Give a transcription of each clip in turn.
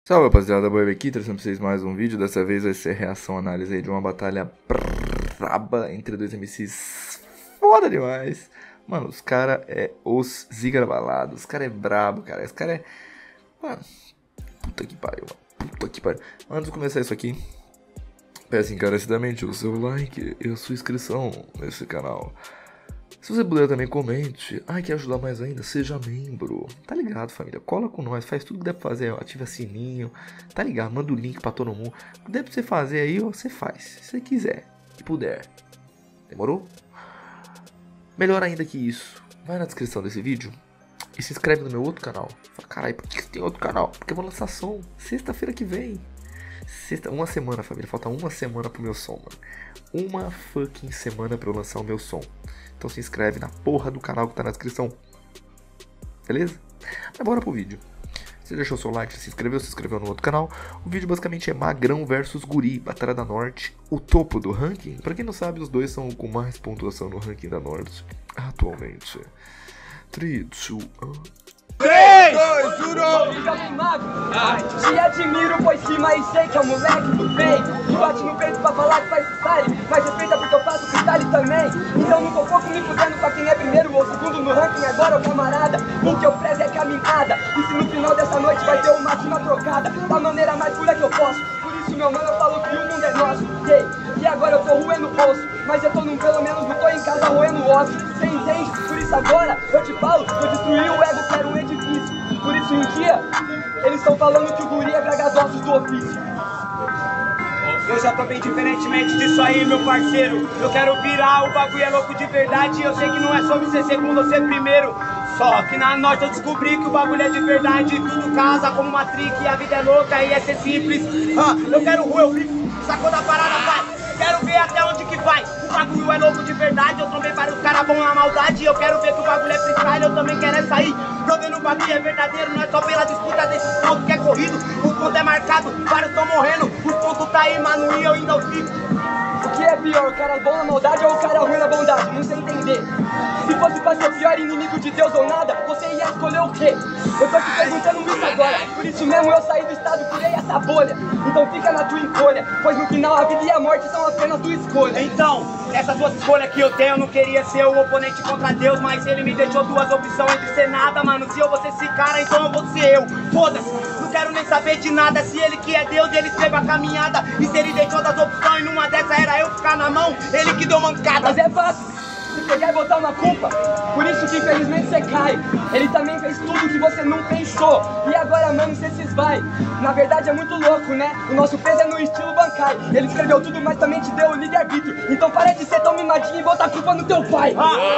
Salve rapaziada, Boeb aqui, trazendo pra vocês mais um vídeo. Dessa vez vai ser reação, análise aí de uma batalha braba entre dois MCs foda demais. Mano, os cara é os zigarabalados, os cara é brabo, cara. Esse cara é... Mano, puta que pariu, mano. Puta que pariu. Antes de começar isso aqui, peço encarecidamente o seu like e a sua inscrição nesse canal. Se você puder também, comente. Ai, quer ajudar mais ainda? Seja membro. Tá ligado, família? Cola com nós, faz tudo que der pra fazer. Ativa sininho, tá ligado? Manda o link pra todo mundo. O que der pra você fazer aí, ó, você faz. Se você quiser e puder. Demorou? Melhor ainda que isso, vai na descrição desse vídeo e se inscreve no meu outro canal. Fala, caralho, por que tem outro canal? Porque eu vou lançar som sexta-feira que vem. Uma semana, família. Falta uma semana pro meu som, mano. Uma fucking semana pra eu lançar o meu som. Então se inscreve na porra do canal que tá na descrição. Beleza? Mas bora pro vídeo. Você deixou seu like, se inscreveu no outro canal. O vídeo basicamente é Magrão versus Guri, Batalha da Norte, o topo do ranking. Pra quem não sabe, os dois são com mais pontuação no ranking da Norte atualmente. 3, 2, 1... 3, 2, 1. Te admiro, pois rima e sei que é um moleque do bem. Que bate no peito pra falar que faz freestyle, mas respeita porque eu faço freestyle também. Então não tô pouco me fudendo pra quem é primeiro ou segundo no ranking agora, ô camarada. O que eu prezo é caminhada, e se no final dessa noite vai ter uma cima trocada da maneira mais pura que eu posso. Por isso, meu mano, eu falo que o mundo é nosso. E agora eu tô roendo o bolso, mas eu tô pelo menos não tô em casa roendo o osso. Cê entende? Por isso agora eu te falo, vou destruir o ego, quero um edifício. Por isso um dia, eles estão falando que o guri é bragadosos do ofício. Eu já tô bem diferentemente disso aí, meu parceiro. Eu quero virar, o bagulho é louco de verdade. Eu sei que não é sobre ser segundo ou ser primeiro. Só que na noite eu descobri que o bagulho é de verdade. Tudo casa como uma trick, a vida é louca e é ser simples. Eu quero rua, eu fico, sacou da parada, vai. Quero ver até onde que vai. O bagulho é louco de verdade. Eu trombei vários caras bons na maldade. Eu quero ver que o bagulho é freestyle. Eu também quero é sair. Provendo o bagulho é verdadeiro. Não é só pela disputa desse ponto que é corrido. O ponto é marcado, vários estão morrendo. O ponto tá aí, mano, e eu ainda fico. O que é pior, o cara bom na maldade ou o cara ruim na bondade? Não sei entender. Se fosse pra ser pior inimigo de Deus ou nada, você ia escolher o quê? Eu tô te perguntando isso agora. Por isso mesmo eu saí do estado, curei essa bolha. Então fica na tua escolha, pois no final a vida e a morte são apenas tua escolha. Então, essas duas escolhas que eu tenho, eu não queria ser o oponente contra Deus, mas ele me deixou duas opções entre ser nada, mano. Se eu vou ser esse cara, então eu vou ser eu. Foda-se, não quero nem saber de nada. Se ele que é Deus, ele escreve a caminhada. E se ele deixou das opções, numa dessa era eu ficar na mão, ele que deu mancada. Mas é fácil se pegar e botar uma culpa. Por isso que infelizmente você cai. Ele também fez tudo que você não pensou. E agora, mano, você se esvai. Na verdade é muito louco, né? O nosso peso é no estilo Bankai. Ele escreveu tudo, mas também te deu o livre-arbítrio. Então para de ser tão mimadinho e bota a culpa no teu pai.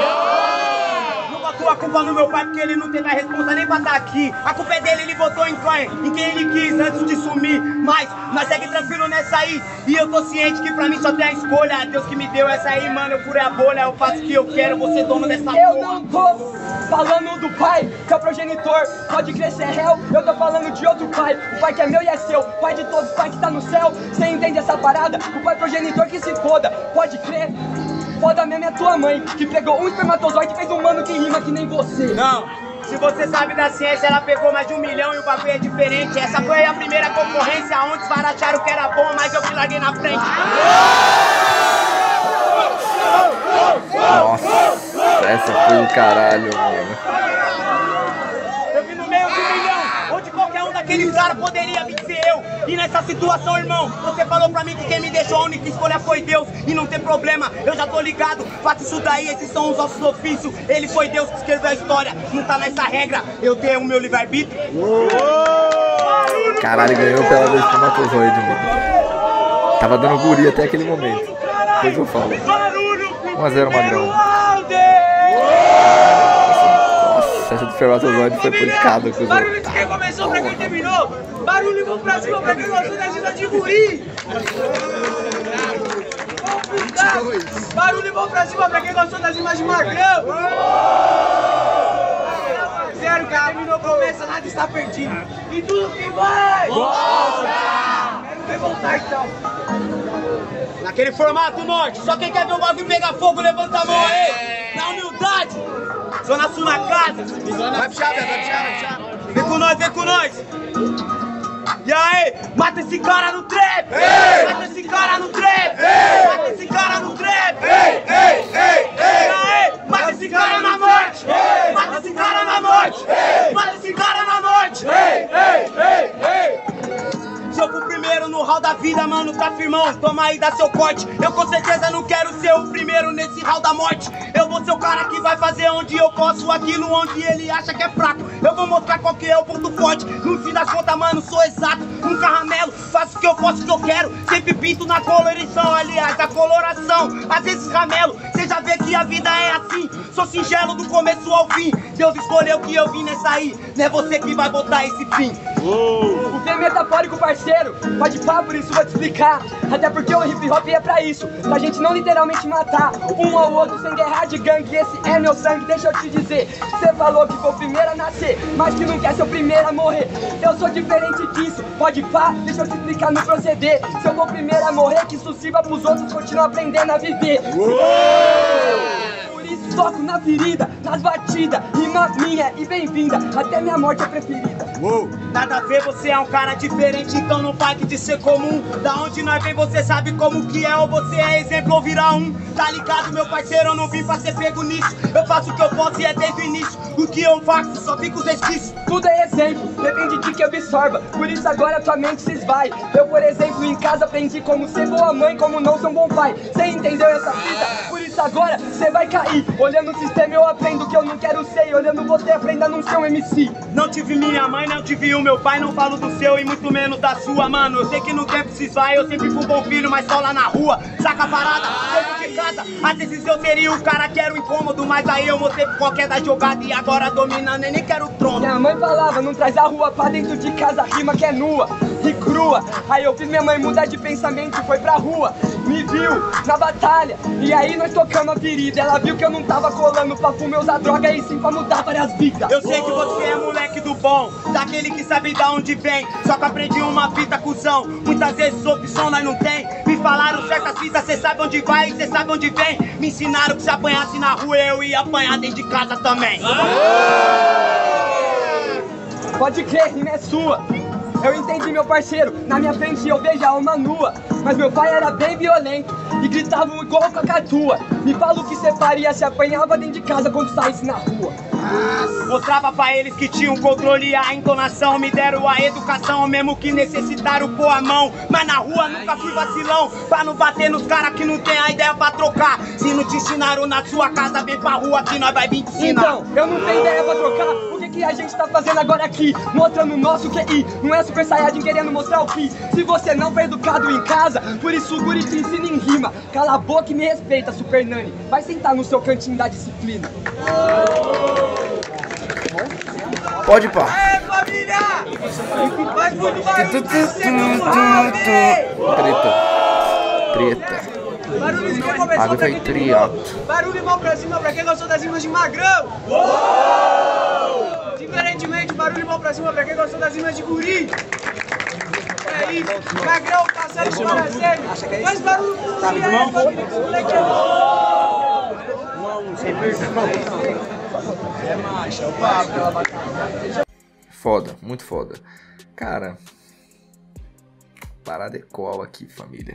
Não botou a culpa no meu pai porque ele não teve a responsa nem pra estar aqui. A culpa é dele, ele botou em quem ele quis antes de sumir. Mas nós segue tranquilo nessa aí. E eu tô ciente que pra mim só tem a escolha. Deus que me deu essa aí, mano, eu furei a bolha. Eu faço o que eu quero, vou ser dono dessa porra. Eu não tô falando do pai, que é o progenitor. Pode crescer réu, eu tô falando de outro pai. O pai que é meu e é seu, pai de todos, pai que tá no céu. Você entende essa parada? O pai progenitor que se foda, pode crer. Foda mesmo é tua mãe, que pegou um espermatozoide e fez um mano que rima que nem você. Não, se você sabe da ciência, ela pegou mais de 1 milhão e o bagulho é diferente. Essa foi a primeira concorrência, onde os caras acharam que era bom, mas eu que larguei na frente. Nossa, essa foi o caralho, mano. Eu vim no meio de 1 milhão, onde qualquer um daqueles caras poderia vencer eu. E nessa situação, irmão, você falou pra mim que quem me deixou a única escolha foi Deus. E não tem problema, eu já tô ligado. Faça isso daí, esses são os nossos ofícios. Ele foi Deus que escreveu a história. Não tá nessa regra, eu tenho o meu livre-arbítrio. Caralho, ganhou pela do espermatozoide, mano. Tava dando guri até aquele momento. Depois eu falo. 1-0 Magrão. Nossa, essa do espermatozoide foi pancada com os Barulho de quem começou pra quem terminou. Barulho, vamos pra cima pra quem gostou da ajuda de guri. Barulho, vamos pra cima pra quem gostou das rimas de Magrão. Zero, quem terminou começa, nada está perdido. E tudo que vai, volta. Quero ver voltar então. Naquele formato norte, só quem quer ver o bagulho pegar fogo, levanta a mão aí. Na humildade, Zona Sul na casa. Vai puxar, vai puxar, vai puxar. Vem com nós, vem com nós. E aí, mata esse cara no trap! Mata esse cara no trap! Mata esse cara no trap! E aí, mata esse cara na morte! Mata esse cara na morte! Mata esse cara na morte! Se eu for primeiro no hall da vida, mano, tá firmão, toma aí, dá seu corte. Eu com certeza não quero ser o primeiro nesse hall da morte. Eu vou ser o cara que vai fazer onde eu posso, aquilo onde ele acha que é fraco. Eu vou mostrar qual que é o ponto forte. No fim das contas, mano, sou exato, um caramelo. Faço o que eu posso, o que eu quero. Sempre pinto na coloração, aliás, a coloração. Às vezes ramelo, cê já vê que a vida é assim. Sou singelo do começo ao fim. Deus escolheu que eu vim nessa aí. Não é você que vai botar esse fim. O V é metafórico, parceiro, pode pá, por isso vou te explicar. Até porque o hip hop é pra isso, pra gente não literalmente matar um ao outro sem guerra de gangue. Esse é meu sangue, deixa eu te dizer. Cê falou que foi o primeiro a nascer, mas que não quer ser o primeiro a morrer. Eu sou diferente disso, pode pá, deixa eu te explicar no proceder. Se eu for o primeiro a morrer, que isso sirva pros outros continuar aprendendo a viver. Por isso toco na ferida, nas batidas, rima minha e bem-vinda, até minha morte é preferida. Nada a ver, você é um cara diferente, então não pague de ser comum. Da onde nós vem, você sabe como que é, ou você é exemplo ou virar um. Tá ligado, meu parceiro, eu não vim pra ser pego nisso. Eu faço o que eu posso e é desde o início. O que eu faço, só fica os resquícios. Tudo é exemplo, depende de que absorva, por isso agora tua mente se esvai. Eu, por exemplo, em casa aprendi como ser boa mãe, como não ser um bom pai. Cê entendeu essa fita? Por isso agora cê vai cair. Olhando o sistema eu aprendo o que eu não quero ser, e olhando você aprenda a não ser um MC. Não tive minha mãe, não tive o meu pai, não falo do seu e muito menos da sua, mano. Eu sei que no tempo se vai, eu sempre fui um bom filho, mas só lá na rua, saca a parada, dentro de casa. Às vezes eu seria o cara que era o incômodo, mas aí eu mostrei qualquer da jogada e agora dominando, eu nem quero o trono. Minha mãe falava, não traz a rua pra dentro de casa, rima que é nua e crua. Aí eu fiz minha mãe mudar de pensamento e foi pra rua. Me viu na batalha, e aí nós tocamos a ferida. Ela viu que eu não tava colando pra fumar, usar droga e sim pra mudar várias vidas. Eu sei que você é moleque do bom, daquele que sabe da onde vem. Só que aprendi uma fita, cuzão, muitas vezes opção nós não tem. Me falaram certas fitas, cê sabe onde vai e cê sabe onde vem. Me ensinaram que se apanhasse na rua eu ia apanhar dentro de casa também. Pode crer, rima é sua. Eu entendi, meu parceiro, na minha frente eu vejo a alma nua. Mas meu pai era bem violento e gritava igual cacatua. Me fala o que cê faria se apanhava dentro de casa quando saísse na rua. Mostrava pra eles que tinham controle e a entonação. Me deram a educação, mesmo que necessitaram pôr a mão. Mas na rua nunca fui vacilão, pra não bater nos caras que não tem a ideia pra trocar. Se não te ensinaram na sua casa, vem pra rua que nós vai vir te ensinar. Então, eu não tenho ideia pra trocar. O que a gente tá fazendo agora aqui? Mostrando o nosso QI. Não é Super Saiyajin querendo mostrar o que. Se você não foi educado em casa, por isso o guri te ensina em rima. Cala a boca e me respeita, Super Nani. Vai sentar no seu cantinho da disciplina. Pode pá. Aê, família! Faz muito barulho! Treta. Barulho de quem começou Água vai triato. Barulho e mão pra cima pra quem gostou das rimas de Magrão! Diferentemente, barulho e mão pra cima pra quem gostou das rimas de Guri! É isso, Magrão passando por uma série! Faz barulho pro Guri aí, família, esse moleque é Foda, muito foda. Cara, parada é qual aqui, família?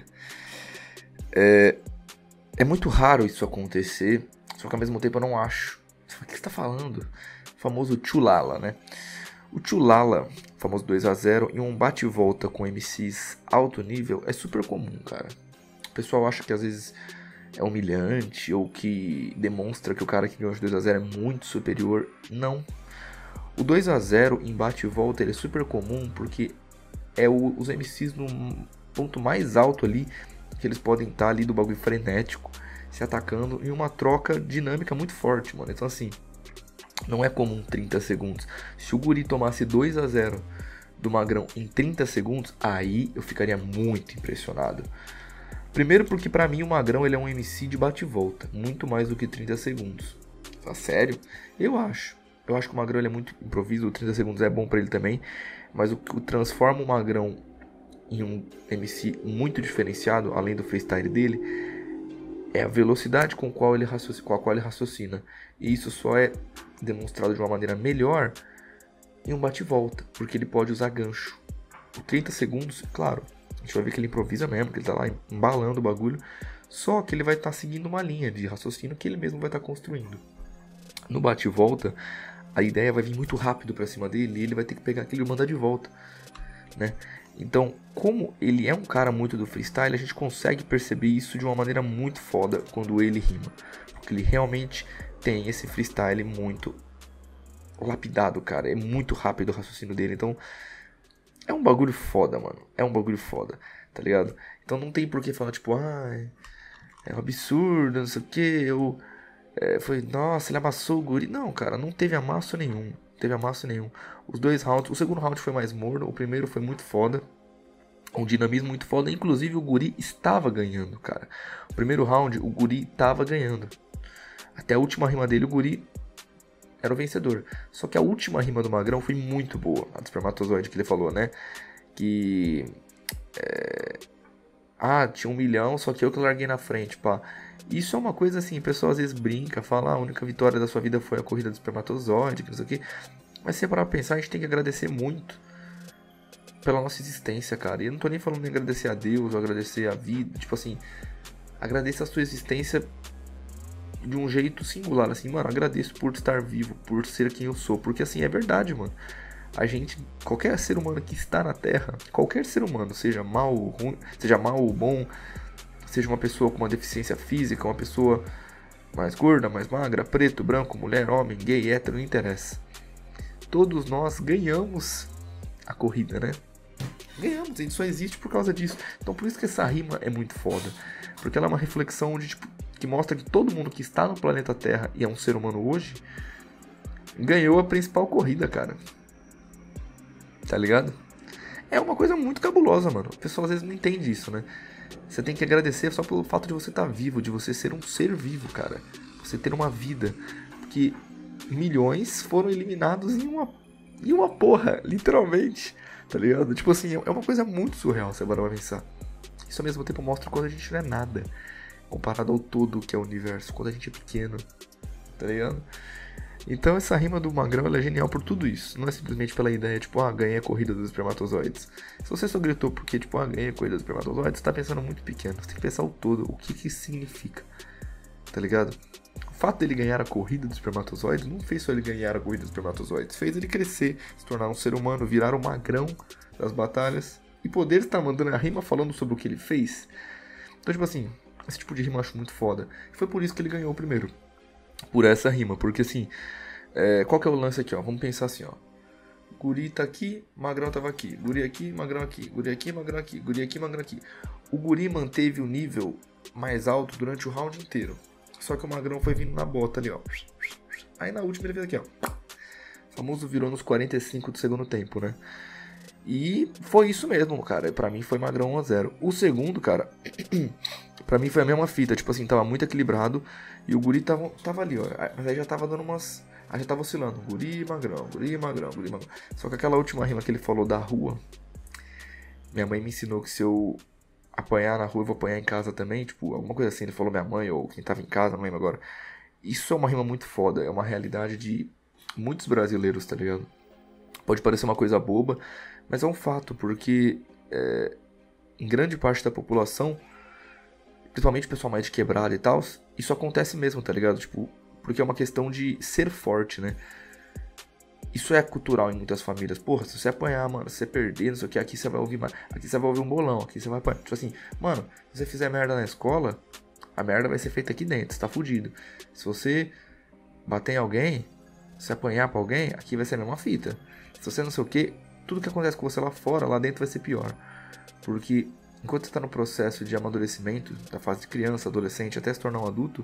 É muito raro isso acontecer, só que ao mesmo tempo eu não acho. O que você tá falando? O famoso Tchulala, né? O Tchulala, famoso 2x0, e um bate-volta com MCs alto nível é super comum, cara. O pessoal acha que às vezes é humilhante ou que demonstra que o cara que ganhou de 2x0 é muito superior. Não. O 2x0 em bate-volta ele é super comum porque é os MCs no ponto mais alto ali, que eles podem estar ali do bagulho frenético, se atacando em uma troca dinâmica muito forte, mano. Então assim, não é comum 30 segundos. Se o Guri tomasse 2x0 do Magrão em 30 segundos, aí eu ficaria muito impressionado. Primeiro porque pra mim o Magrão ele é um MC de bate-volta, muito mais do que 30 segundos. Tá sério? Eu acho que o Magrão ele é muito improviso, 30 segundos é bom pra ele também, mas o que transforma o Magrão em um MC muito diferenciado, além do freestyle dele, é a velocidade com a qual ele raciocina. E isso só é demonstrado de uma maneira melhor em um bate-volta, porque ele pode usar gancho. por 30 segundos, claro, a gente vai ver que ele improvisa mesmo, que ele tá lá embalando o bagulho, só que ele vai estar seguindo uma linha de raciocínio que ele mesmo vai estar construindo. No bate e volta, a ideia vai vir muito rápido pra cima dele e ele vai ter que pegar aquilo e mandar de volta, né? Então, como ele é um cara muito do freestyle, a gente consegue perceber isso de uma maneira muito foda quando ele rima. Porque ele realmente tem esse freestyle muito lapidado, cara. É muito rápido o raciocínio dele. Então, é um bagulho foda, mano. É um bagulho foda, tá ligado? Então não tem por que falar, tipo, é um absurdo, não sei o que. Nossa, ele amassou o guri. Não, cara, não teve amasso nenhum. Os 2 rounds, o segundo round foi mais morno, o primeiro foi muito foda. Um dinamismo muito foda, inclusive o guri estava ganhando, cara. O primeiro round, o guri estava ganhando. Até a última rima dele, o guri era o vencedor. Só que a última rima do Magrão foi muito boa. A do espermatozoide que ele falou, né? Que... tinha 1 milhão, só que eu que larguei na frente, pá. Isso é uma coisa assim, o pessoal às vezes brinca, fala, a única vitória da sua vida foi a corrida do espermatozoide, que não sei o que. Mas se você parar pra pensar, a gente tem que agradecer muito pela nossa existência, cara. E eu não tô nem falando de agradecer a Deus ou agradecer a vida, tipo assim, agradeça a sua existência de um jeito singular, assim, mano, agradeço por estar vivo, por ser quem eu sou, porque assim, é verdade, mano. A gente, qualquer ser humano que está na Terra, qualquer ser humano, seja mal ou ruim, seja mal ou bom, seja uma pessoa com uma deficiência física, uma pessoa mais gorda, mais magra, preto, branco, mulher, homem, gay, hétero, não interessa. Todos nós ganhamos a corrida, né? Ganhamos, a gente só existe por causa disso. Então por isso que essa rima é muito foda. Porque ela é uma reflexão de, tipo, que mostra que todo mundo que está no planeta Terra e é um ser humano hoje, ganhou a principal corrida, cara. Tá ligado? É uma coisa muito cabulosa, mano. O pessoal às vezes não entende isso, né? Você tem que agradecer só pelo fato de você estar vivo, de você ser um ser vivo, cara. Você ter uma vida. Porque milhões foram eliminados em uma porra, literalmente. Tá ligado? Tipo assim, é uma coisa muito surreal, você vai pensar. Isso ao mesmo tempo mostra quando a gente não é nada comparado ao todo que é o universo, quando a gente é pequeno. Tá ligado? Então essa rima do Magrão ela é genial por tudo isso. Não é simplesmente pela ideia, tipo, ganhei a corrida dos espermatozoides. Se você só gritou porque, tipo, ganhei a corrida dos espermatozoides, você tá pensando muito pequeno. Você tem que pensar o todo, o que isso significa. Tá ligado? O fato dele ganhar a corrida dos espermatozoides não fez só ele ganhar a corrida dos espermatozoides. Fez ele crescer, se tornar um ser humano, virar o Magrão das batalhas. E poder estar mandando a rima falando sobre o que ele fez. Então, tipo assim, esse tipo de rima eu acho muito foda. E foi por isso que ele ganhou o primeiro. Por essa rima, porque assim, qual que é o lance aqui, ó? Vamos pensar assim, ó. Guri tá aqui, Magrão tava aqui. Guri aqui, Magrão aqui. Guri aqui, Magrão aqui. Guri aqui, Magrão aqui. O guri manteve o nível mais alto durante o round inteiro. Só que o Magrão foi vindo na bota ali, ó. Aí na última ele fez aqui, ó. O famoso virou nos 45 do segundo tempo, né? E foi isso mesmo, cara. Pra mim foi Magrão 1-0. O segundo, cara, pra mim foi a mesma fita. Tipo assim, tava muito equilibrado. E o guri tava ali, ó. Mas aí já tava dando umas... Aí já tava oscilando. Guri, Magrão, guri, Magrão, guri, Magrão. Só que aquela última rima que ele falou da rua... Minha mãe me ensinou que se eu apanhar na rua, eu vou apanhar em casa também. Tipo, alguma coisa assim. Ele falou minha mãe ou quem tava em casa, não lembro agora. Isso é uma rima muito foda. É uma realidade de muitos brasileiros, tá ligado? Pode parecer uma coisa boba... Mas é um fato, porque em grande parte da população, principalmente o pessoal mais de quebrada e tal, isso acontece mesmo, tá ligado? Tipo, porque é uma questão de ser forte, né? Isso é cultural em muitas famílias. Porra, se você apanhar, mano, se você perder, não sei o que, aqui você vai ouvir mais. Aqui você vai ouvir um bolão, aqui você vai apanhar. Tipo assim, mano, se você fizer merda na escola, a merda vai ser feita aqui dentro, você tá fudido. Se você bater em alguém, se apanhar pra alguém, aqui vai ser a mesma fita. Se você não sei o que, tudo que acontece com você lá fora, lá dentro vai ser pior. Porque enquanto você está no processo de amadurecimento, da fase de criança, adolescente, até se tornar um adulto,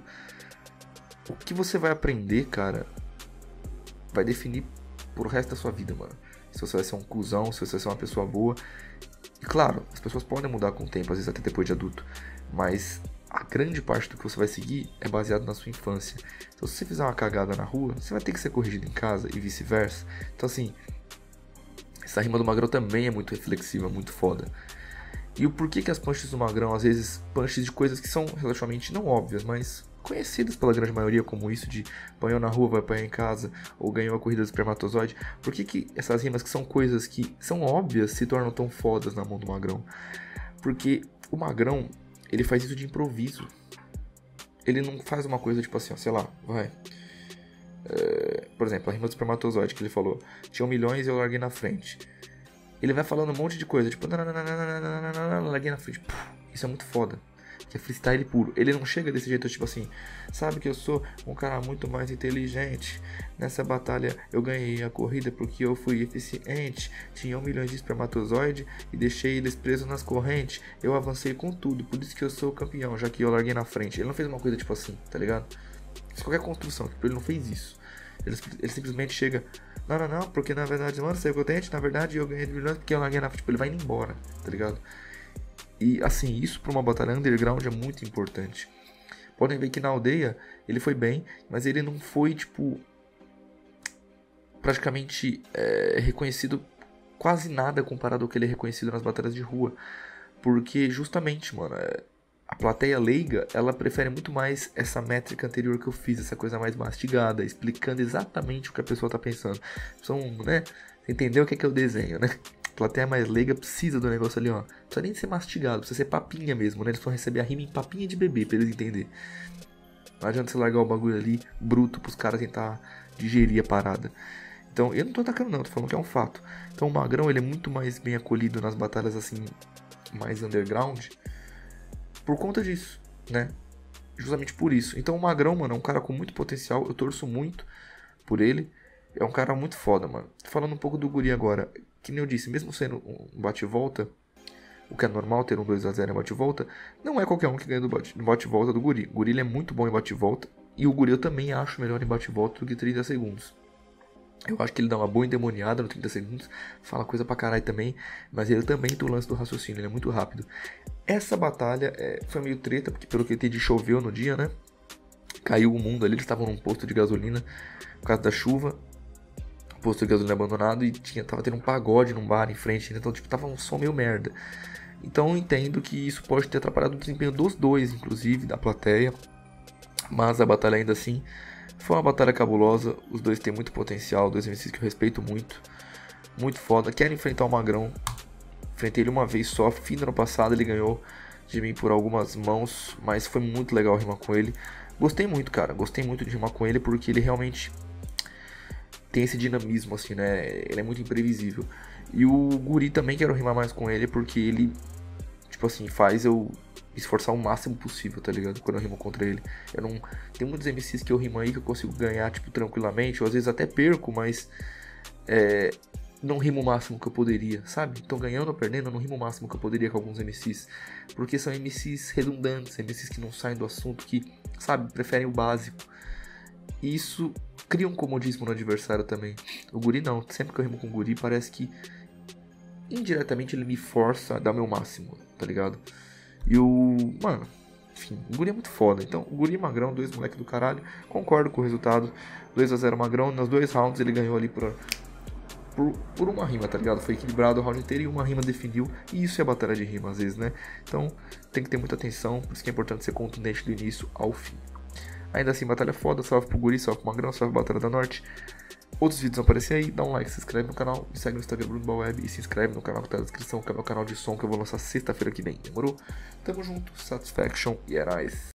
o que você vai aprender, cara, vai definir pro resto da sua vida, mano. Se você vai ser um cuzão, se você vai ser uma pessoa boa. E claro, as pessoas podem mudar com o tempo, às vezes até depois de adulto. Mas a grande parte do que você vai seguir é baseado na sua infância. Então se você fizer uma cagada na rua, você vai ter que ser corrigido em casa e vice-versa. Então assim... Essa rima do Magrão também é muito reflexiva, muito foda. E o porquê que as punches do Magrão, às vezes, punches de coisas que são relativamente não óbvias, mas conhecidas pela grande maioria como isso de apanhou na rua, vai apanhar em casa, ou ganhou a corrida do espermatozoide. Por que essas rimas que são coisas que são óbvias se tornam tão fodas na mão do Magrão? Porque o Magrão, ele faz isso de improviso. Ele não faz uma coisa tipo assim, ó, sei lá, vai. Por exemplo, a rima do espermatozoide que ele falou, tinham milhões e eu larguei na frente. Ele vai falando um monte de coisa, tipo, larguei na frente. Isso é muito foda. Que é freestyle puro. Ele não chega desse jeito, tipo assim, sabe que eu sou um cara muito mais inteligente. Nessa batalha eu ganhei a corrida porque eu fui eficiente. Tinha 1 milhão de espermatozoides e deixei eles presos nas correntes. Eu avancei com tudo, por isso que eu sou o campeão, já que eu larguei na frente. Ele não fez uma coisa tipo assim, tá ligado? Isso qualquer construção, tipo, ele não fez isso. Ele simplesmente chega, não, porque na verdade, mano, saiu contente, na verdade eu ganhei de milhões porque eu larguei na frente. Tipo, ele vai indo embora, tá ligado? E assim, isso pra uma batalha underground é muito importante. Podem ver que na aldeia ele foi bem, mas ele não foi, tipo, praticamente reconhecido quase nada comparado ao que ele é reconhecido nas batalhas de rua. Porque justamente, mano, a plateia leiga, ela prefere muito mais essa métrica anterior que eu fiz, essa coisa mais mastigada, explicando exatamente o que a pessoa tá pensando. Né? Você entendeu o que é o desenho, né? A plateia mais leiga precisa do negócio ali, ó. Não precisa nem ser mastigado, precisa ser papinha mesmo, né? Eles vão receber a rima em papinha de bebê pra eles entenderem. Não adianta você largar o bagulho ali bruto pros caras tentar digerir a parada. Então, eu não tô atacando não, tô falando que é um fato. Então o Magrão, ele é muito mais bem acolhido nas batalhas assim, mais underground, por conta disso, né? Justamente por isso. Então o Magrão, mano, é um cara com muito potencial, eu torço muito por ele. É um cara muito foda, mano. Falando um pouco do Guri agora, que nem eu disse, mesmo sendo um bate-volta, o que é normal ter um 2x0 em bate-volta, não é qualquer um que ganha do bate-volta do Guri. O Guri ele é muito bom em bate-volta, e o Guri eu também acho melhor em bate-volta do que 30 segundos. Eu acho que ele dá uma boa endemoniada no 30 segundos, fala coisa pra caralho também, mas ele também tem o lance do raciocínio, ele é muito rápido. Essa batalha foi meio treta, porque pelo que eu entendi choveu no dia, né? Caiu o mundo ali, eles estavam num posto de gasolina por causa da chuva. Posto de gasolina abandonado e tava tendo um pagode num bar em frente, então tipo, tava um som meio merda. Então eu entendo que isso pode ter atrapalhado o desempenho dos dois, inclusive, da plateia. Mas a batalha ainda assim foi uma batalha cabulosa, os dois têm muito potencial, dois MCs que eu respeito muito. Muito foda, quero enfrentar o Magrão. Enfrentei ele uma vez só, fim do ano passado, ele ganhou de mim por algumas mãos, mas foi muito legal rimar com ele. Gostei muito, cara, gostei muito de rimar com ele porque ele realmente tem esse dinamismo, assim, né? Ele é muito imprevisível. E o Guri também quero rimar mais com ele, porque ele, tipo assim, faz eu esforçar o máximo possível, tá ligado? Quando eu rimo contra ele. Eu não... Tem muitos MCs que eu rimo aí que eu consigo ganhar, tipo, tranquilamente. Ou às vezes até perco, mas... não rimo o máximo que eu poderia, sabe? Então ganhando ou perdendo, eu não rimo o máximo que eu poderia com alguns MCs. Porque são MCs redundantes, MCs que não saem do assunto, que, sabe, preferem o básico. E isso cria um comodismo no adversário também. O Guri não, sempre que eu rimo com o Guri parece que indiretamente ele me força a dar o meu máximo, tá ligado? E mano, enfim, o Guri é muito foda. Então, o Guri e Magrão, dois moleques do caralho. Concordo com o resultado, 2x0 Magrão. Nos 2 rounds ele ganhou ali por uma rima, tá ligado? Foi equilibrado o round inteiro e uma rima definiu. E isso é batalha de rima às vezes, né? Então tem que ter muita atenção, por isso que é importante ser contundente do início ao fim. Ainda assim, batalha foda, salve pro Guri, salve pro Magrão, salve Batalha da Norte. Outros vídeos vão aparecer aí, dá um like, se inscreve no canal, me segue no Instagram Bruno Baweb e se inscreve no canal que tá na descrição, que é o meu canal de som que eu vou lançar sexta-feira que vem, demorou? Tamo junto, satisfaction e é nóis.